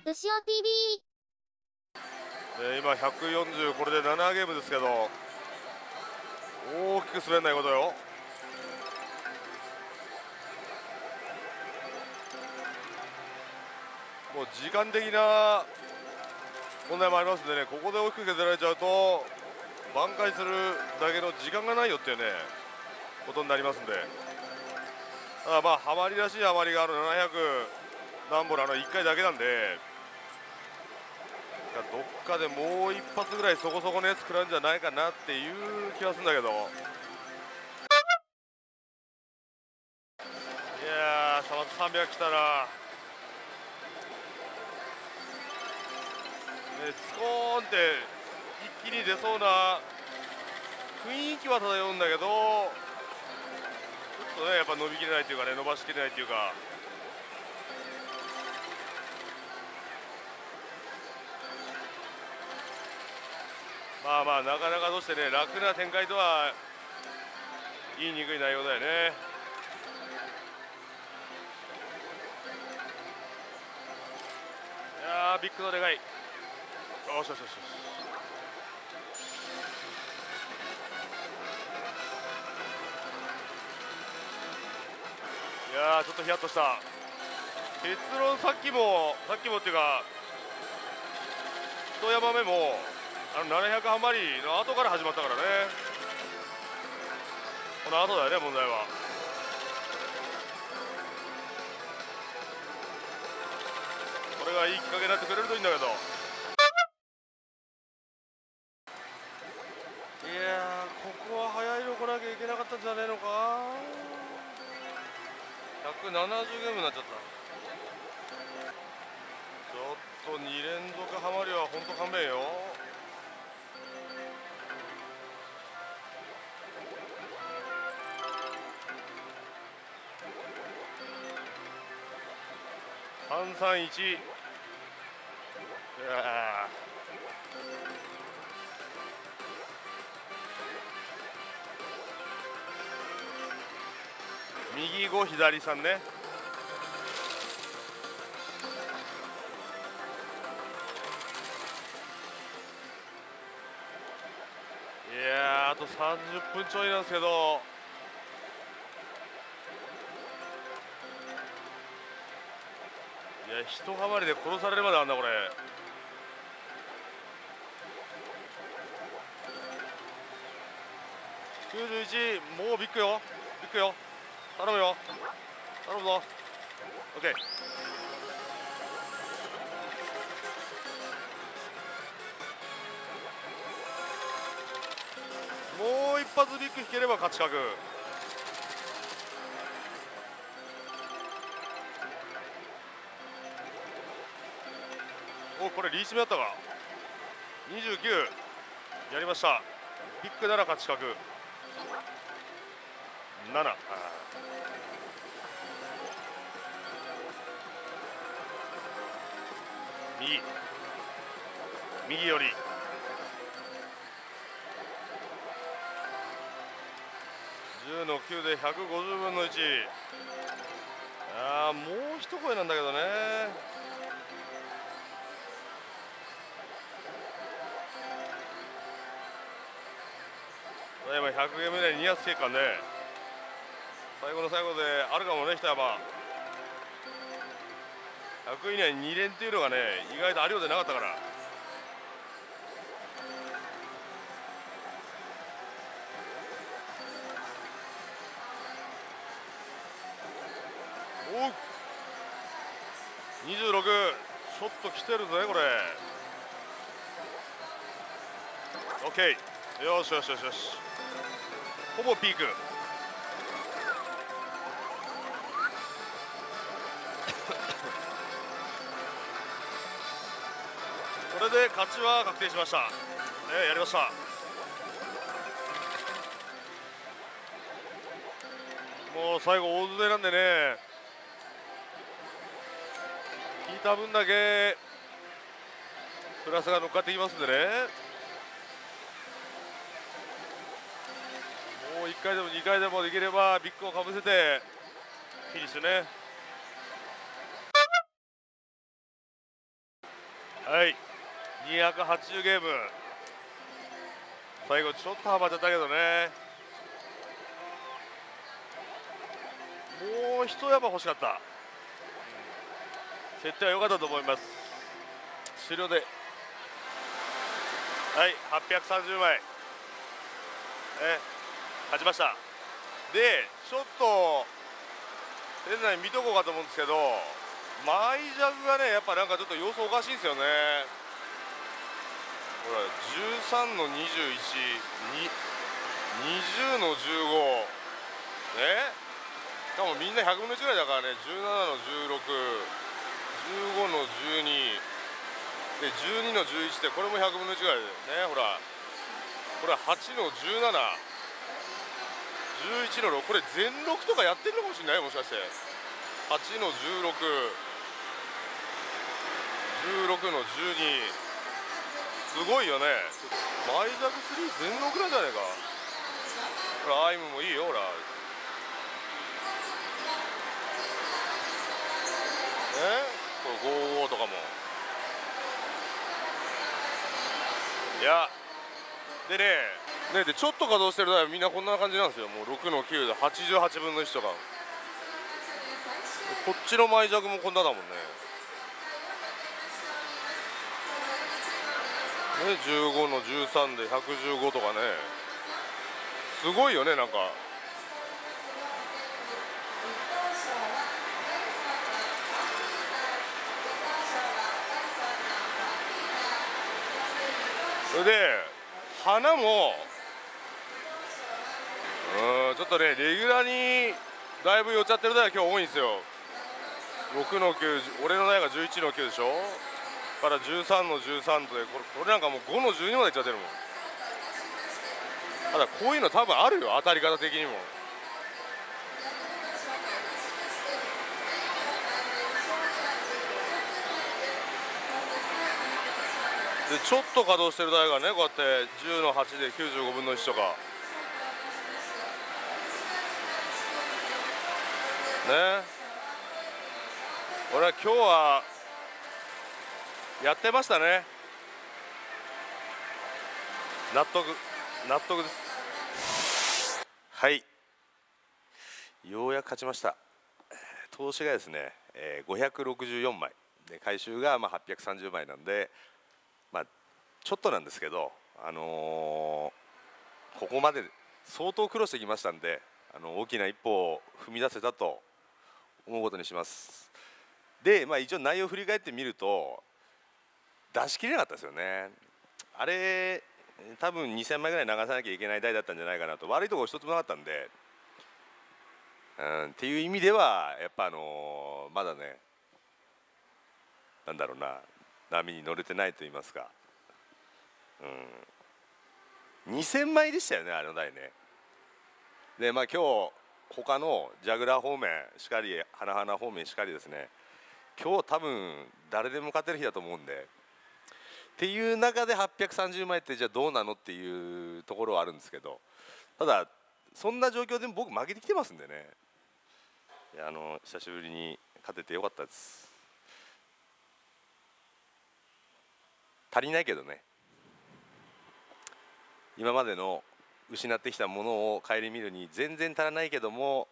うしお TV。 今140、これで7ゲームですけど、大きく滑らないことよ。もう時間的な問題もありますんでね、ここで大きく削られちゃうと挽回するだけの時間がないよっていうねことになりますんで、ただまあハマりらしいハマりがある700何本の1回だけなんで、どっかでもう一発ぐらいそこそこのやつ食らうんじゃないかなっていう気はするんだけど、いやー、さま300来たら、スコーンって一気に出そうな雰囲気は漂うんだけど、ちょっとねやっぱ伸びきれないというかね、伸ばしきれないというか。まあまあなかなかとしてね楽な展開とは言いにくい内容だよね。いやービッグのでかい。よしよしよしよし。いやーちょっとヒヤッとした。結論さっきもっていうか一山目も700ハマりの後から始まったからね。この後だよね問題は。これがいいきっかけになってくれるといいんだけど。いやーここは早いの来なきゃいけなかったんじゃねえのか。170ゲームになっちゃった。ちょっと2連続ハマりは本当勘弁よ。331。いや右5左3ね。いやーあと30分ちょいなんですけど、いや一ハマりで殺されるまであんだこれ。91、もうビッグよビッグよ、頼むよ頼むぞ。 OK。 もう一発ビッグ引ければ勝ち確。おこれリーチ目だったか。29やりました。ビッグなら勝ち確。7。右寄り。10の9で150分の1。ああもう一声なんだけどね。今100ゲーム以内に2発経過ね。最後の最後であるかもね、一山。100以内に2連っていうのがね意外とあるようでなかったから。おう26、ちょっと来てるぜこれ。 OK。 よしよしよしよし、ほぼピーク。これで勝ちは確定しました。やりました。もう最後大詰めなんでね、引いた分だけプラスが乗っかってきますんでね。もう1回でも2回でもできればビッグをかぶせてフィニッシュね。 はい、280ゲーム、最後ちょっと幅ちゃったけどね、もう一山欲しかった。設定は良かったと思います。終了で、はい、830枚、勝ちました。で、ちょっと店内見とこうかと思うんですけど、マイジャグがね、やっぱなんかちょっと様子おかしいんですよね。ほら、13の21、20の15、ね、しかもみんな100分の1ぐらいだからね、17の16、15の12、で12の11ってこれも100分の1ぐらいでね、ほら、これ8の17、11の6、これ全6とかやってるのかもしれない、もしかして。8の16、16の12、すごいよね。マイジャグ3全6なんじゃねえか。ほら、アイムもいいよ、ほら。これ55とかも。いや、でね、でちょっと稼働してる台はみんなこんな感じなんですよ。もう6の9で88分の1とか。こっちのマイジャグもこんなだもんね。15の13で115とかね、すごいよね、なんか。それで花もちょっとね、レギュラーにだいぶ寄っちゃってる台が今日多いんですよ。6の9、俺の台が11の9でしょ、から13の13で、これなんかもう5の12までいっちゃってるもん。ただこういうの多分あるよ、当たり方的にも。でちょっと稼働してる台がね、こうやって10の8で95分の1とかね。俺は今日はやってましたね。納得です。はい、ようやく勝ちました。投資がですね、564枚で回収が830枚なんで、ちょっとなんですけど、ここまで相当苦労してきましたんで、大きな一歩を踏み出せたと思うことにします。で、一応内容を振り返ってみると、出し切れなかったですよね。あれ多分2000枚ぐらい流さなきゃいけない台だったんじゃないかなと。悪いところ一つもなかったんで、っていう意味ではやっぱまだね、なんだろうな、波に乗れてないと言いますか、2000枚でしたよね、あの台ね。で今日他のジャグラー方面しかり、花々方面しかりですね、今日多分誰でも勝てる日だと思うんで、っていう中で830枚ってじゃあどうなのっていうところはあるんですけど、ただそんな状況でも僕負けてきてますんでね、いや久しぶりに勝ててよかったです。足りないけどね、今までの失ってきたものを顧みるに全然足らないけども、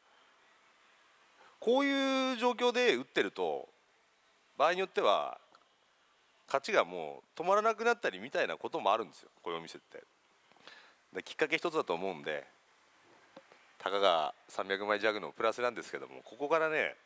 こういう状況で打ってると場合によっては勝ちがもう止まらなくなったりみたいなこともあるんですよ、こういうお店って。できっかけ一つだと思うんで、たかが300枚弱のプラスなんですけども、ここからね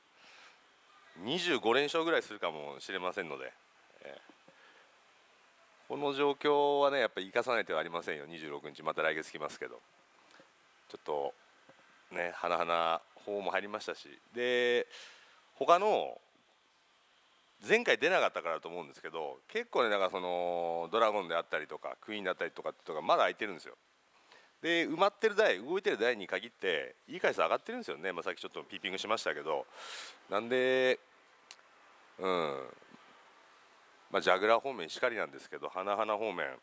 25連勝ぐらいするかもしれませんので、この状況はねやっぱり生かさない手はありませんよ。26日また来月来ますけど、ちょっとね花々法も入りましたし、で他の前回出なかったからと思うんですけど、結構ねなんかそのドラゴンであったりとかクイーンだったりとかっていうのがまだ空いてるんですよ。で埋まってる台、動いてる台に限っていい回数上がってるんですよね。さっきちょっとピーピングしましたけど、なんでジャグラー方面しかりなんですけど、花々方面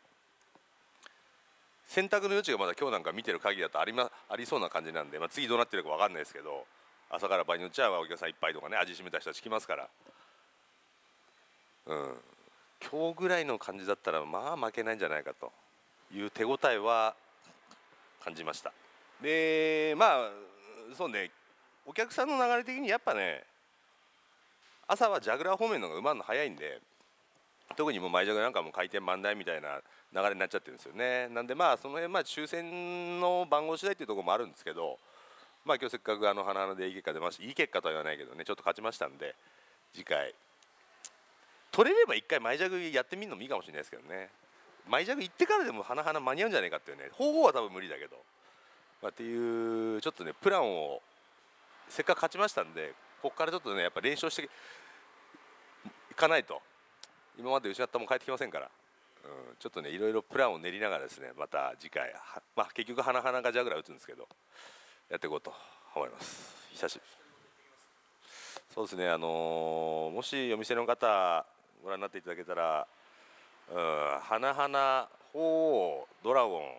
選択の余地がまだ今日なんか見てる限りだとありそうな感じなんで、次どうなってるか分かんないですけど、朝から場合によっちゃお客さんいっぱいとかね、味しめた人たち来ますから、 今日ぐらいの感じだったらまあ負けないんじゃないかという手応えは感じました。でまあそうね、お客さんの流れ的にやっぱね、朝はジャグラー方面の方が埋まるの早いんで、特にもう前ジャグなんかも回転満台みたいな流れになっちゃってるんですよね。なんでまあその辺抽選の番号次第っていうところもあるんですけど、まあ今日せっかく花々でいい結果出ました。いい結果とは言わないけどね、ちょっと勝ちましたんで、次回取れれば1回前ジャグやってみるのもいいかもしれないですけどね。前ジャグ行ってからでも花々間に合うんじゃないかっていうね、方法は多分無理だけど、っていうちょっとねプランをせっかく勝ちましたんで、ここからちょっとねやっぱ練習していかないと今まで失ったもん帰ってきませんから、ちょっとねいろいろプランを練りながらですね、また次回結局花々がジャグラー打つんですけどやっていこうと思います。そうですね、もしお店の方ご覧になっていただけたら、花々鳳凰ドラゴン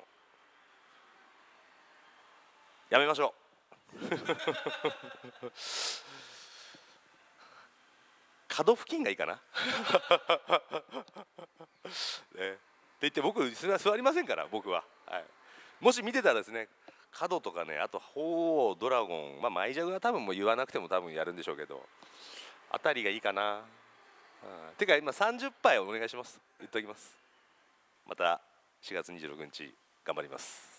やめましょう角付近がいいかなね、って言って僕座りませんから僕は、はい、もし見てたらですね、角とかね、あと鳳凰ドラゴン、マイジャグは多分もう言わなくても多分やるんでしょうけど、あたりがいいかな。てか今30杯お願いします、言っておきます。また4月26日頑張ります。